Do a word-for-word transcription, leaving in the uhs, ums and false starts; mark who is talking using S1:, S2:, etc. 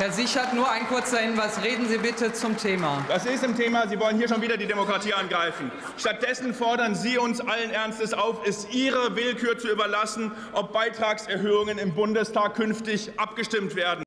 S1: Herr Sichert, nur ein kurzer Hinweis. Reden Sie bitte zum Thema.
S2: Das ist im Thema. Sie wollen hier schon wieder die Demokratie angreifen. Stattdessen fordern Sie uns allen Ernstes auf, es Ihrer Willkür zu überlassen, ob Beitragserhöhungen im Bundestag künftig abgestimmt werden.